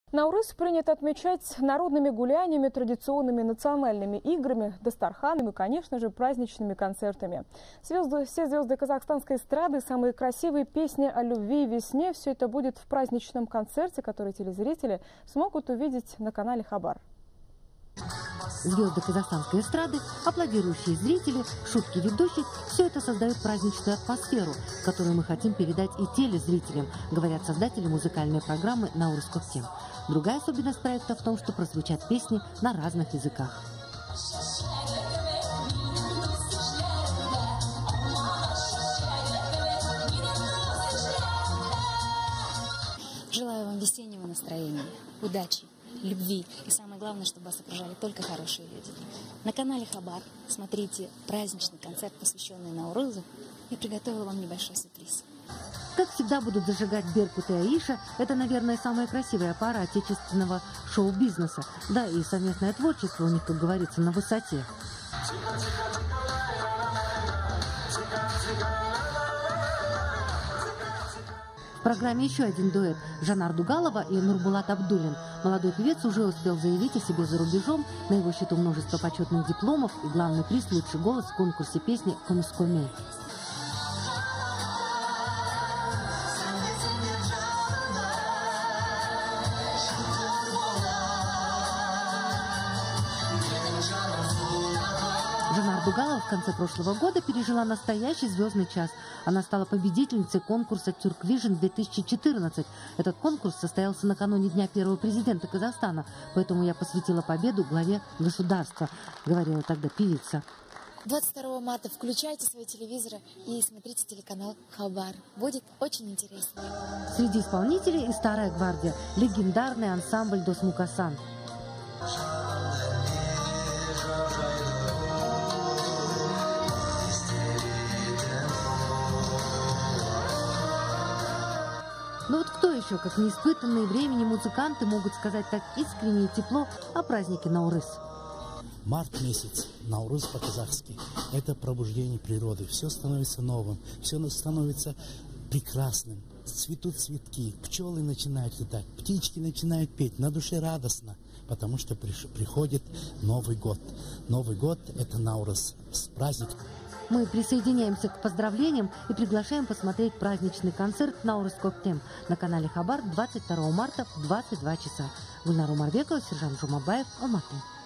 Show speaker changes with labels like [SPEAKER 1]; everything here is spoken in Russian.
[SPEAKER 1] Наурыз принято отмечать народными гуляниями, традиционными национальными играми, дастарханом и, конечно же, праздничными концертами. Все звезды казахстанской эстрады, самые красивые песни о любви и весне – все это будет в праздничном концерте, который телезрители смогут увидеть на канале Хабар.
[SPEAKER 2] Звезды казахстанской эстрады, аплодирующие зрители, шутки ведущих – все это создает праздничную атмосферу, которую мы хотим передать и телезрителям, говорят создатели музыкальной программы «Наурыз Коктем». Другая особенность проекта в том, что прозвучат песни на разных языках.
[SPEAKER 3] Желаю вам весеннего настроения, удачи, любви и самое главное, чтобы вас окружали только хорошие люди. На канале Хабар смотрите праздничный концерт, посвященный Наурузу. Я приготовила вам небольшой сюрприз.
[SPEAKER 2] Как всегда будут зажигать Беркут и Аиша. Это, наверное, самая красивая пара отечественного шоу-бизнеса. Да, и совместное творчество у них, как говорится, на высоте. В программе еще один дуэт – Жанар Дугалова и Нурбулат Абдуллин. Молодой певец уже успел заявить о себе за рубежом. На его счету множество почетных дипломов и главный приз – лучший голос в конкурсе песни «Конускоме». Жанар Дугалова в конце прошлого года пережила настоящий звездный час. Она стала победительницей конкурса «Тюрквижн 2014». Этот конкурс состоялся накануне Дня первого президента Казахстана, поэтому я посвятила победу главе государства, говорила тогда певица.
[SPEAKER 3] 22 марта включайте свои телевизоры и смотрите телеканал Хабар. Будет очень интересно.
[SPEAKER 2] Среди исполнителей и старая гвардия – легендарный ансамбль Досмукасан. Но вот кто еще, как неиспытанные временем музыканты, могут сказать так искренне и тепло о празднике Наурыз?
[SPEAKER 4] Март месяц, Наурыз по-казахски. Это пробуждение природы. Все становится новым, все становится прекрасным. Цветут цветки, пчелы начинают летать, птички начинают петь. На душе радостно, потому что приходит Новый год. Новый год – это Наурыз. С праздником.
[SPEAKER 2] Мы присоединяемся к поздравлениям и приглашаем посмотреть праздничный концерт «Наурыз Коктем» на канале Хабар 22 марта в 22 часа. Гульнар Умарбекова, Сержан Жумабаев, Алматы.